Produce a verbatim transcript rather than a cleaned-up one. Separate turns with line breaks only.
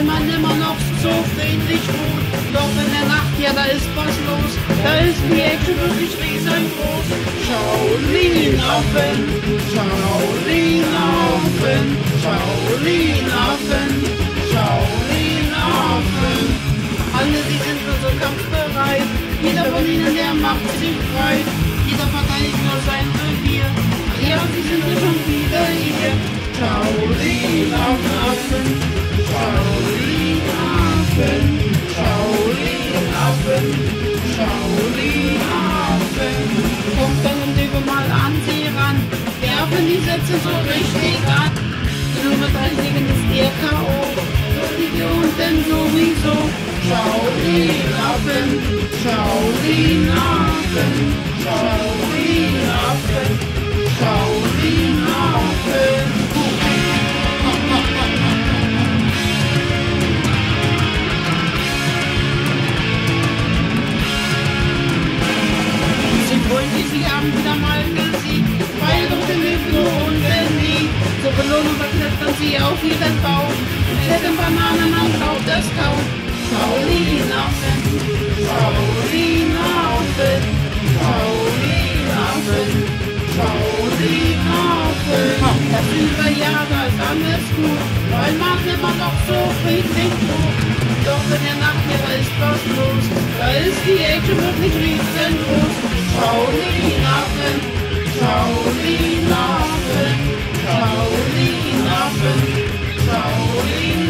weil man immer noch so friedlich ruht. Doch in der Nacht, ja, da ist was los, da ist die Action wirklich riesengroß. Shaolin Affen, Shaolin Affen, Shaolin Affen, Shaolin Affen. Alle, die sind nur so kampfbereit, jeder von ihnen, der macht sich frei. Jeder verteidigt nur sein Revier, ja, sie sind ja schon wieder hier. Shaolin Affen, Shaolin Affen, Shaolin Affen, Shaolin Affen. Kommt dann und lege mal an sie ran, werfen die Sätze so richtig an. Nur mit einzigen ist der K O, so die unten sowieso. Shaolin Affen, Shaolin Affen, Shaolin Affen, Shaolin Affen. Sie freuen sich, sie haben wieder mal gesiegt, weil doch den Lüften und den nie. Zur Belohnung verklettern sie auf jeden Baum, klettern Bananen an Kraut, das Kaum. Shaolin Affen, Shaolin Affen, Shaolin Affen, Shaolin Affen. Das über Jahre ist alles gut, weil man immer noch so friedlich tut. Doch in der Nacht, ja, da ist was los, da ist die Action wirklich riesengroß. Shaolin Affen, Shaolin Affen, Shaolin Affen, Shaolin